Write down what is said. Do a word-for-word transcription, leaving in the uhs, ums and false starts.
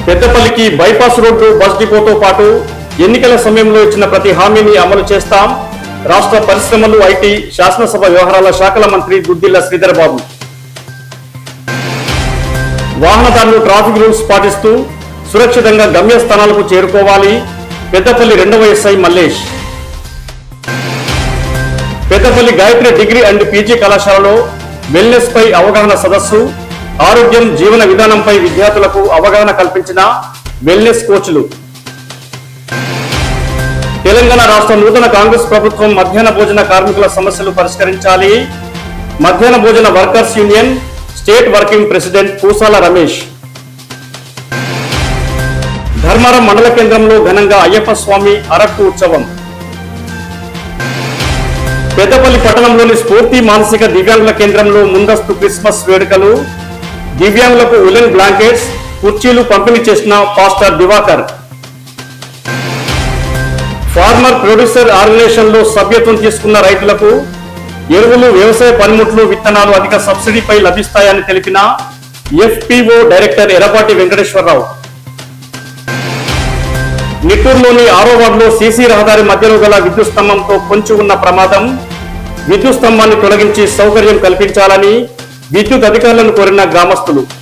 పెద్దపల్లికి bypass road bus డిపోతో పాటు ఎన్నికల సమయంలో ఇచ్చిన ప్రతి హామీని అమలు చేస్తాం. రాష్ట్ర పరిశ్రమలు, ఐటీ, శాసనసభ వ్యవహారాల శాఖల మంత్రి దుద్దిల్ల శ్రీధర్ బాబు. వాహనదారులు ట్రాఫిక్ రూల్స్ పాటిస్తూ సురక్షితంగా గమ్యస్థానాలకు చేరుకోవాలి. పెద్దపల్లి రెండవ SI Mallesh. Peddapalli Gayatri degree and PG కళాశాలలో వెల్నెస్ పై అవగాహన సదస్సు. ఆరోగ్యం, జీవన విధానంపై విద్యార్థులకు అవగాహన కల్పించిన వెల్నెస్ కోచ్లు. తెలంగాణ రాష్ట్ర నూతన కాంగ్రెస్ ప్రభుత్వం మధ్యాహ్న భోజన కార్మికుల సమస్యలు పరిష్కరించాలి. మధ్యాహ్న భోజన workers union state working president Poosala Ramesh. Dharmaram మండల కేంద్రంలో ఘనంగా అయ్యప్ప స్వామి అరకు ఉత్సవం. పెద్దపల్లి పట్టణంలోని స్ఫూర్తి మానసిక దివ్యాంగుల కేంద్రంలో ముందస్తు క్రిస్మస్ వేడుకలు. దివ్యాంగులకు ఉలెన్ బ్లాంకెట్స్, కుర్చీలు పంపిణీ చేసిన pastor Diwakar. Farmer producer organization లో సభ్యత్వం తీసుకున్న రైతులకు ఎరువులు, వ్యవసాయ పనిముట్లు, విత్తనాలు అధిక సబ్సిడీపై లభిస్తాయని తెలిపిన ఎఫ్పిఓ డైరెక్టర్ ఎర్రపాటి వెంకటేశ్వరరావు. నిట్టూరులోని ఆరో వార్డులో సీసీ రహదారి మధ్యలో గల విద్యుత్ స్తంభంతో పొంచి ఉన్న ప్రమాదం. విద్యుత్ స్తంభాన్ని తొలగించి సౌకర్యం కల్పించాలని విద్యుత్ అధికారులను కోరిన గ్రామస్తులు.